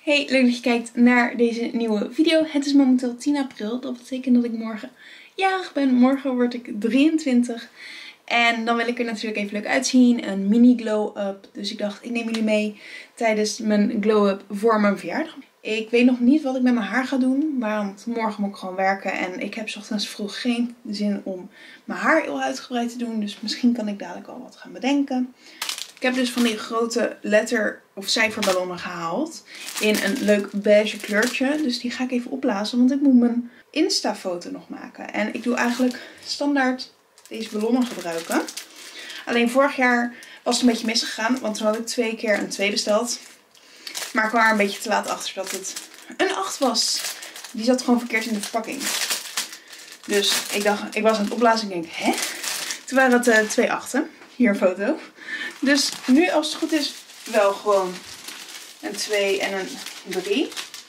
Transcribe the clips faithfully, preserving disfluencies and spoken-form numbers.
Hey, leuk dat je kijkt naar deze nieuwe video. Het is momenteel tien april. Dat betekent dat ik morgen jarig ben. Morgen word ik drieëntwintig. En dan wil ik er natuurlijk even leuk uitzien. Een mini glow-up. Dus ik dacht, ik neem jullie mee tijdens mijn glow-up voor mijn verjaardag. Ik weet nog niet wat ik met mijn haar ga doen. Want morgen moet ik gewoon werken. En ik heb 's ochtends vroeg geen zin om mijn haar heel uitgebreid te doen. Dus misschien kan ik dadelijk al wat gaan bedenken. Ik heb dus van die grote letter- of cijferballonnen gehaald. In een leuk beige kleurtje. Dus die ga ik even opblazen. Want ik moet mijn Insta-foto nog maken. En ik doe eigenlijk standaard deze ballonnen gebruiken. Alleen vorig jaar was het een beetje misgegaan. Want toen had ik twee keer een twee besteld. Maar ik kwam er een beetje te laat achter dat het een acht was. Die zat gewoon verkeerd in de verpakking. Dus ik dacht, ik was aan het opblazen en ik denk, hè? Toen waren het uh, twee achten. Hier een foto. Dus nu als het goed is wel gewoon een twee en een drie.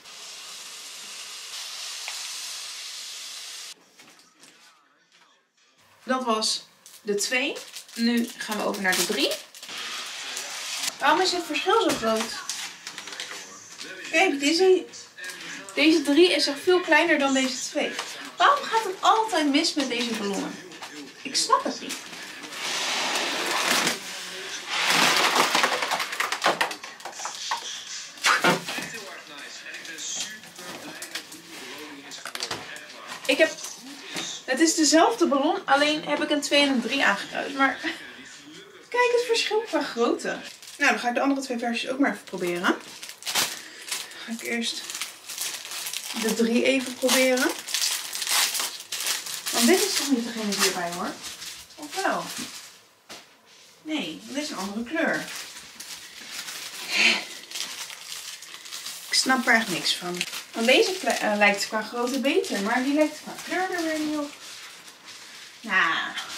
Dat was de twee. Nu gaan we over naar de drie. Waarom is het verschil zo groot? Kijk, deze, deze drie is echt veel kleiner dan deze twee. Waarom gaat het altijd mis met deze ballonnen? Ik snap het niet. Ik heb, het is dezelfde ballon, alleen heb ik een twee en een drie aangekruist. Maar kijk het verschil qua grootte. Nou, dan ga ik de andere twee versies ook maar even proberen. Dan ga ik eerst de drie even proberen. Want dit is toch niet degene die erbij hoort? Of wel? Nee, dit is een andere kleur. Ik snap er echt niks van. Want deze uh, lijkt qua grootte beter, maar die lijkt qua kleur er weer niet op. Nou.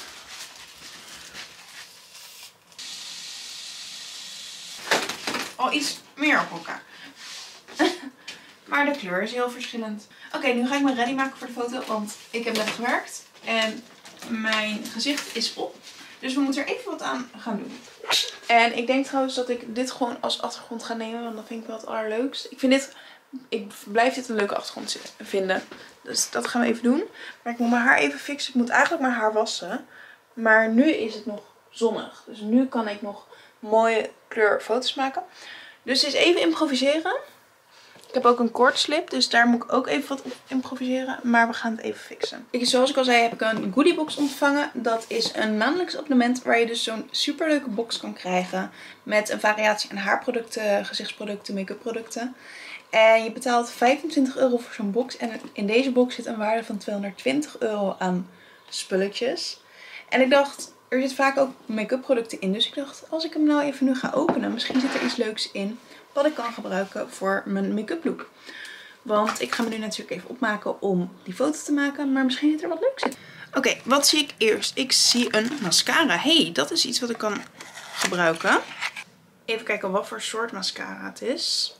Al iets meer op elkaar. Maar de kleur is heel verschillend. Oké, okay, nu ga ik me ready maken voor de foto, want ik heb net gewerkt. En mijn gezicht is op. Dus we moeten er even wat aan gaan doen. En ik denk trouwens dat ik dit gewoon als achtergrond ga nemen, want dat vind ik wel het allerleukst. Ik vind dit... Ik blijf dit een leuke achtergrond vinden. Dus dat gaan we even doen. Maar ik moet mijn haar even fixen. Ik moet eigenlijk mijn haar wassen. Maar nu is het nog zonnig. Dus nu kan ik nog mooie kleurfoto's maken. Dus eens even improviseren. Ik heb ook een koordslip. Dus daar moet ik ook even wat op improviseren. Maar we gaan het even fixen. Ik, zoals ik al zei heb ik een goodiebox ontvangen. Dat is een maandelijks abonnement. Waar je dus zo'n superleuke box kan krijgen. Met een variatie aan haarproducten, gezichtsproducten, make-up producten. En je betaalt vijfentwintig euro voor zo'n box. En in deze box zit een waarde van tweehonderdtwintig euro aan spulletjes. En ik dacht, er zit vaak ook make-up producten in. Dus ik dacht, als ik hem nou even nu ga openen, misschien zit er iets leuks in wat ik kan gebruiken voor mijn make-up look. Want ik ga me nu natuurlijk even opmaken om die foto te maken. Maar misschien zit er wat leuks in. Oké, okay, wat zie ik eerst? Ik zie een mascara. Hey, dat is iets wat ik kan gebruiken. Even kijken wat voor soort mascara het is.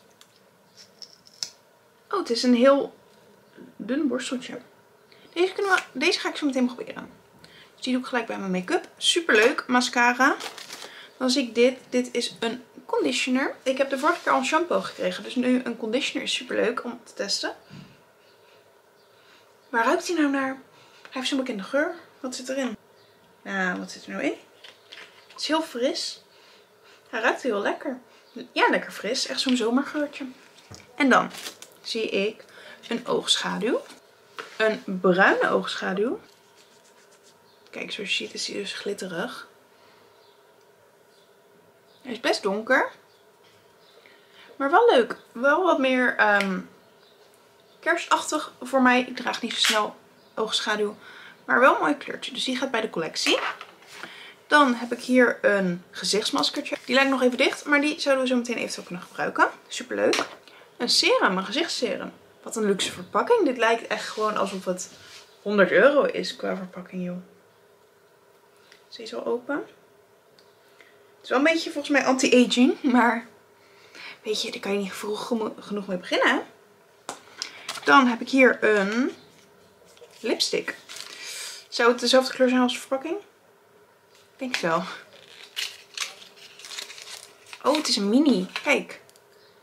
Oh, het is een heel dun borsteltje. Deze, kunnen we, deze ga ik zo meteen proberen. Dus die doe ik gelijk bij mijn make-up. Super leuk. Mascara. Dan zie ik dit. Dit is een conditioner. Ik heb de vorige keer al een shampoo gekregen. Dus nu een conditioner is super leuk om te testen. Waar ruikt hij nou naar? Hij heeft zo'n bekende geur. Wat zit erin? Nou, wat zit er nou in? Het is heel fris. Hij ruikt heel lekker. Ja, lekker fris. Echt zo'n zomergeurtje. En dan zie ik een oogschaduw. Een bruine oogschaduw. Kijk, zoals je ziet is hij dus glitterig. Hij is best donker. Maar wel leuk. Wel wat meer um, kerstachtig voor mij. Ik draag niet zo snel oogschaduw. Maar wel een mooi kleurtje. Dus die gaat bij de collectie. Dan heb ik hier een gezichtsmaskertje. Die lijkt nog even dicht. Maar die zouden we zo meteen eventueel kunnen gebruiken. Super leuk. Een serum, een gezichtsserum. Wat een luxe verpakking. Dit lijkt echt gewoon alsof het honderd euro is qua verpakking, joh. Is deze al open? Het is wel een beetje volgens mij anti-aging. Maar weet je, daar kan je niet vroeg genoeg mee beginnen, hè? Dan heb ik hier een lipstick. Zou het dezelfde kleur zijn als de verpakking? Ik denk het wel. Oh, het is een mini. Kijk.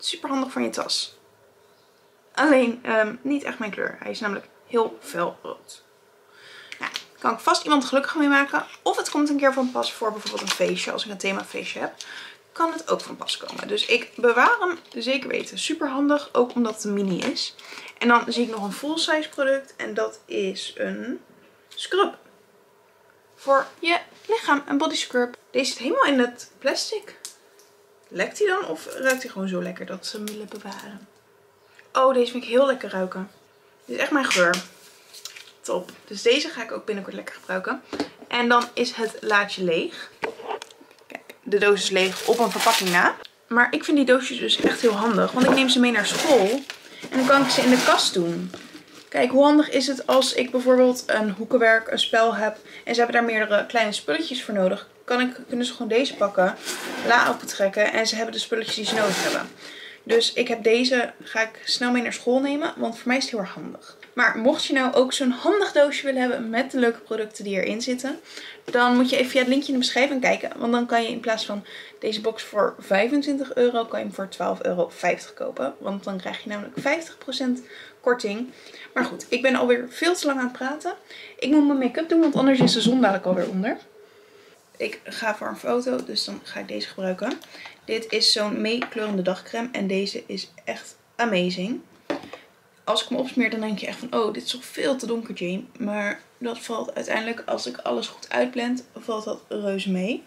super handig voor in je tas. Alleen um, niet echt mijn kleur. Hij is namelijk heel fel rood. Nou, kan ik vast iemand gelukkig mee maken. Of het komt een keer van pas voor bijvoorbeeld een feestje. Als ik een themafeestje heb, kan het ook van pas komen. Dus ik bewaar hem zeker weten. Super handig, ook omdat het een mini is. En dan zie ik nog een full size product. En dat is een scrub. Voor je lichaam, een body scrub. Deze zit helemaal in het plastic. Lekt hij dan of ruikt hij gewoon zo lekker dat ze hem willen bewaren? Oh, deze vind ik heel lekker ruiken. Dit is echt mijn geur. Top. Dus deze ga ik ook binnenkort lekker gebruiken. En dan is het laadje leeg. Kijk, de doos is leeg op een verpakking na. Maar ik vind die doosjes dus echt heel handig. Want ik neem ze mee naar school. En dan kan ik ze in de kast doen. Kijk, hoe handig is het als ik bijvoorbeeld een hoekenwerk, een spel heb. En ze hebben daar meerdere kleine spulletjes voor nodig. Kan ik, kunnen ze gewoon deze pakken, la opentrekken. En ze hebben de spulletjes die ze nodig hebben. Dus ik heb deze, ga ik snel mee naar school nemen. Want voor mij is het heel erg handig. Maar mocht je nou ook zo'n handig doosje willen hebben met de leuke producten die erin zitten. Dan moet je even via het linkje in de beschrijving kijken. Want dan kan je in plaats van deze box voor vijfentwintig euro, kan je hem voor twaalf euro vijftig kopen. Want dan krijg je namelijk vijftig procent korting. Maar goed, ik ben alweer veel te lang aan het praten. Ik moet mijn make-up doen, want anders is de zon dadelijk alweer onder. Ik ga voor een foto, dus dan ga ik deze gebruiken. Dit is zo'n meekleurende dagcreme en deze is echt amazing. Als ik hem opsmeer, dan denk je echt van, oh, dit is toch veel te donker, Jane. Maar dat valt uiteindelijk, als ik alles goed uitblend, valt dat reuze mee.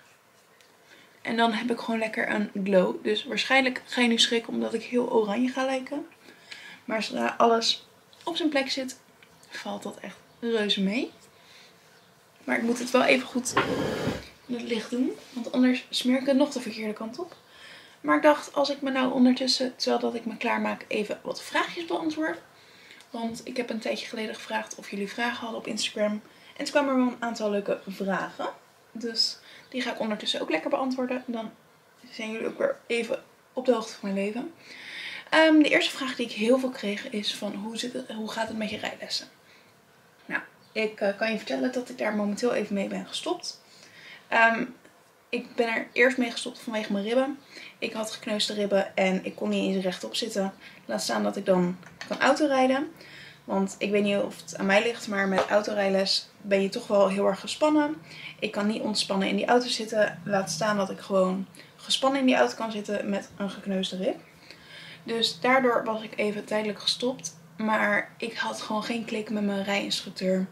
En dan heb ik gewoon lekker een glow. Dus waarschijnlijk ga je nu schrikken omdat ik heel oranje ga lijken. Maar zodra alles op zijn plek zit, valt dat echt reuze mee. Maar ik moet het wel even goed in het licht doen. Want anders smeer ik het nog de verkeerde kant op. Maar ik dacht, als ik me nou ondertussen, terwijl dat ik me klaarmaak, even wat vraagjes beantwoord. Want ik heb een tijdje geleden gevraagd of jullie vragen hadden op Instagram. En toen kwamen er wel een aantal leuke vragen. Dus die ga ik ondertussen ook lekker beantwoorden. Dan zijn jullie ook weer even op de hoogte van mijn leven. Um, de eerste vraag die ik heel veel kreeg is van hoe, zit het, hoe gaat het met je rijlessen? Nou, ik uh, kan je vertellen dat ik daar momenteel even mee ben gestopt. Um, ik ben er eerst mee gestopt vanwege mijn ribben. Ik had gekneusde ribben en ik kon niet eens rechtop zitten. Laat staan dat ik dan kan autorijden. Want ik weet niet of het aan mij ligt, maar met autorijles ben je toch wel heel erg gespannen. Ik kan niet ontspannen in die auto zitten. Laat staan dat ik gewoon gespannen in die auto kan zitten met een gekneusde rib. Dus daardoor was ik even tijdelijk gestopt. Maar ik had gewoon geen klik met mijn rijinstructeur.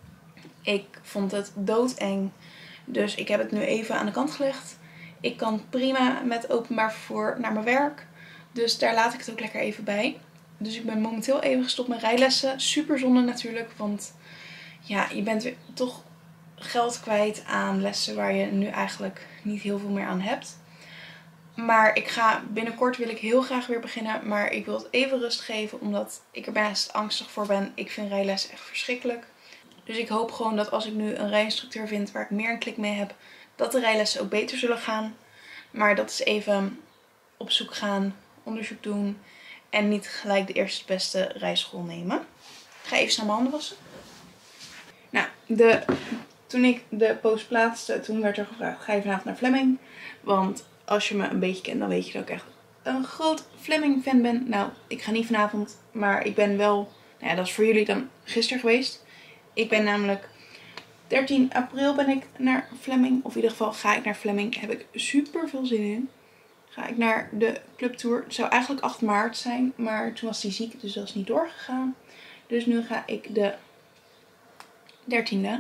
Ik vond het doodeng. Dus ik heb het nu even aan de kant gelegd. Ik kan prima met openbaar vervoer naar mijn werk. Dus daar laat ik het ook lekker even bij. Dus ik ben momenteel even gestopt met rijlessen. Super zonde natuurlijk. Want ja, je bent weer toch geld kwijt aan lessen waar je nu eigenlijk niet heel veel meer aan hebt. Maar ik ga binnenkort wil ik heel graag weer beginnen. Maar ik wil het even rust geven. Omdat ik er best angstig voor ben. Ik vind rijlessen echt verschrikkelijk. Dus ik hoop gewoon dat als ik nu een rijinstructeur vind waar ik meer een klik mee heb. Dat de rijlessen ook beter zullen gaan. Maar dat is even op zoek gaan. Onderzoek doen. En niet gelijk de eerste beste rijschool nemen. Ik ga even snel mijn handen wassen. Nou, de, toen ik de post plaatste, toen werd er gevraagd, ga je vanavond naar Flemming? Want als je me een beetje kent, dan weet je dat ik echt een groot Flemming fan ben. Nou, ik ga niet vanavond, maar ik ben wel, nou ja, dat is voor jullie dan gisteren geweest. Ik ben namelijk dertien april ben ik naar Flemming. Of in ieder geval ga ik naar Flemming. Daar heb ik super veel zin in. Ga ik naar de clubtour. Het zou eigenlijk acht maart zijn. Maar toen was hij ziek. Dus dat is niet doorgegaan. Dus nu ga ik de dertiende.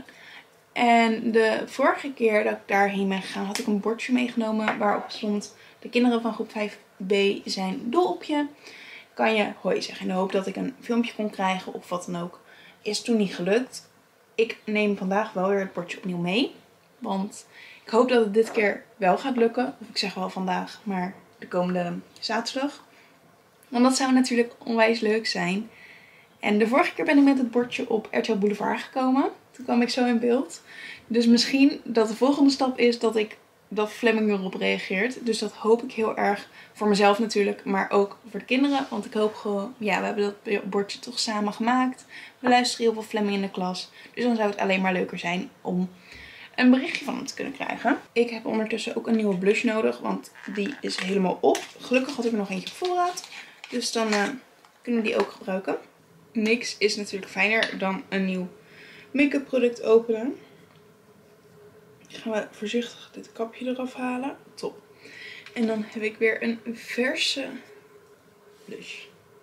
En de vorige keer dat ik daarheen ben gegaan. Had ik een bordje meegenomen. Waarop stond. De kinderen van groep vijf B zijn dol op je. Kan je hoi zeggen. In de hoop dat ik een filmpje kon krijgen. Of wat dan ook. Is toen niet gelukt. Ik neem vandaag wel weer het bordje opnieuw mee. Want ik hoop dat het dit keer wel gaat lukken. Of ik zeg wel vandaag, maar de komende zaterdag. Want dat zou natuurlijk onwijs leuk zijn. En de vorige keer ben ik met het bordje op R T L Boulevard gekomen. Toen kwam ik zo in beeld. Dus misschien dat de volgende stap is dat ik dat Flemming erop reageert. Dus dat hoop ik heel erg voor mezelf natuurlijk. Maar ook voor de kinderen. Want ik hoop gewoon, ja, we hebben dat bordje toch samen gemaakt. We luisteren heel veel Flemming in de klas. Dus dan zou het alleen maar leuker zijn om een berichtje van hem te kunnen krijgen. Ik heb ondertussen ook een nieuwe blush nodig, want die is helemaal op. Gelukkig had ik er nog eentje op voorraad. Dus dan uh, kunnen we die ook gebruiken. Niks is natuurlijk fijner dan een nieuw make-up product openen. Dan gaan we voorzichtig dit kapje eraf halen. Top. En dan heb ik weer een verse blush.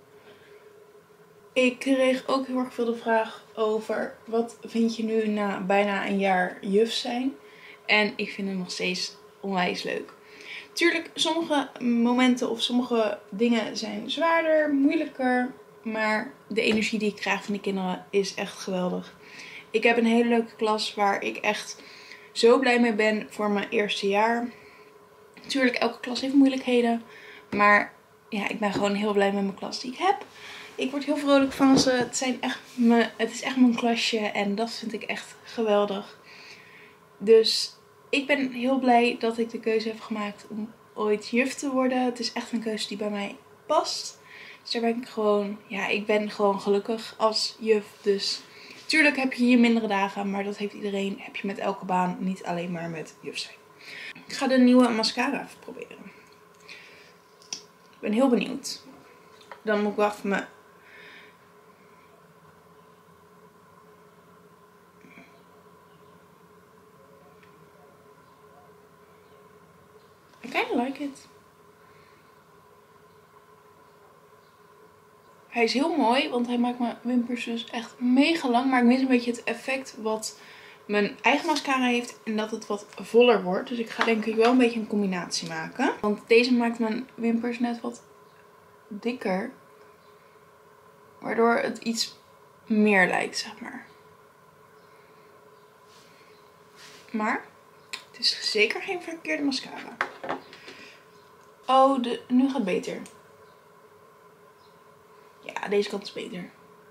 Ik kreeg ook heel erg veel de vraag over wat vind je nu na bijna een jaar juf zijn. En ik vind het nog steeds onwijs leuk. Tuurlijk, sommige momenten of sommige dingen zijn zwaarder, moeilijker. Maar de energie die ik krijg van die kinderen is echt geweldig. Ik heb een hele leuke klas waar ik echt zo blij mee ben voor mijn eerste jaar. Tuurlijk, elke klas heeft moeilijkheden. Maar ja, ik ben gewoon heel blij met mijn klas die ik heb. Ik word heel vrolijk van ze. Het, zijn echt me, het is echt mijn klasje en dat vind ik echt geweldig. Dus ik ben heel blij dat ik de keuze heb gemaakt om ooit juf te worden. Het is echt een keuze die bij mij past. Dus daar ben ik gewoon, ja, ik ben gewoon gelukkig als juf. Dus tuurlijk heb je hier mindere dagen, maar dat heeft iedereen. Heb je met elke baan, niet alleen maar met juf zijn. Ik ga de nieuwe mascara even proberen. Ik ben heel benieuwd. Dan moet ik wel even mijn... I kinda like it. Hij is heel mooi, want hij maakt mijn wimpers dus echt mega lang. Maar ik mis een beetje het effect wat mijn eigen mascara heeft. En dat het wat voller wordt. Dus ik ga denk ik wel een beetje een combinatie maken. Want deze maakt mijn wimpers net wat dikker. Waardoor het iets meer lijkt, zeg maar. Maar het is zeker geen verkeerde mascara. Oh, de, nu gaat het beter. Ja, deze kant is beter.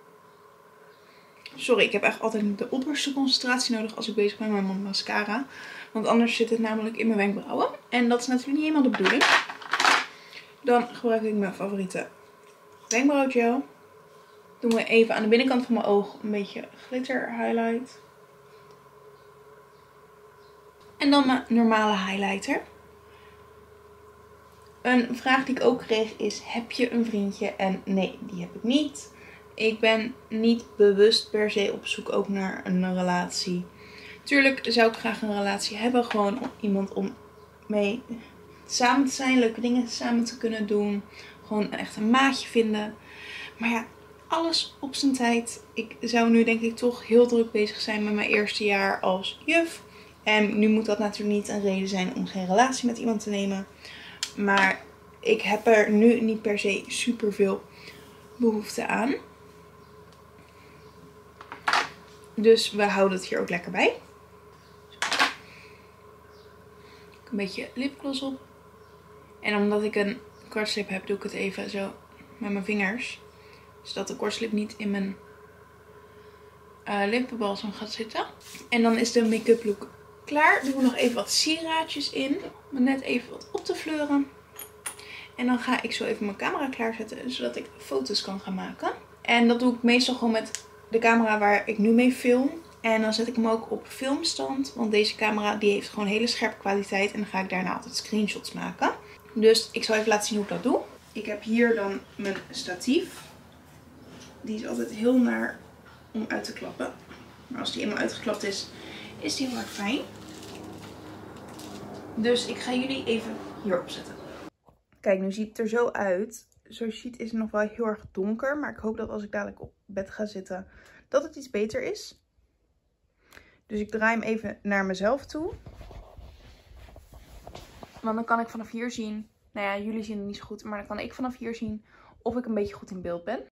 Sorry, ik heb echt altijd de opperste concentratie nodig als ik bezig ben met mijn mascara. Want anders zit het namelijk in mijn wenkbrauwen. En dat is natuurlijk niet helemaal de bedoeling. Dan gebruik ik mijn favoriete wenkbrauwgel. Doen we even aan de binnenkant van mijn oog een beetje glitter highlight. En dan mijn normale highlighter. Een vraag die ik ook kreeg is, heb je een vriendje? En nee, die heb ik niet. Ik ben niet bewust per se op zoek ook naar een relatie. Tuurlijk zou ik graag een relatie hebben. Gewoon iemand om mee samen te zijn. Leuke dingen samen te kunnen doen. Gewoon echt een maatje vinden. Maar ja, alles op zijn tijd. Ik zou nu denk ik toch heel druk bezig zijn met mijn eerste jaar als juf. En nu moet dat natuurlijk niet een reden zijn om geen relatie met iemand te nemen. Maar ik heb er nu niet per se super veel behoefte aan. Dus we houden het hier ook lekker bij. Een beetje lipgloss op. En omdat ik een kortslip heb, doe ik het even zo met mijn vingers. Zodat de kortslip niet in mijn uh, lippenbalsem gaat zitten. En dan is de make-up look klaar. Doen we nog even wat sieraadjes in. Om net even wat op te fleuren. En dan ga ik zo even mijn camera klaarzetten. Zodat ik foto's kan gaan maken. En dat doe ik meestal gewoon met de camera waar ik nu mee film. En dan zet ik hem ook op filmstand. Want deze camera die heeft gewoon hele scherpe kwaliteit. En dan ga ik daarna altijd screenshots maken. Dus ik zal even laten zien hoe ik dat doe. Ik heb hier dan mijn statief. Die is altijd heel naar om uit te klappen. Maar als die eenmaal uitgeklapt is, is die heel erg fijn. Dus ik ga jullie even hierop zetten. Kijk, nu ziet het er zo uit. Zoals je ziet is het nog wel heel erg donker. Maar ik hoop dat als ik dadelijk op bed ga zitten, dat het iets beter is. Dus ik draai hem even naar mezelf toe. Want dan kan ik vanaf hier zien. Nou ja, jullie zien het niet zo goed. Maar dan kan ik vanaf hier zien of ik een beetje goed in beeld ben.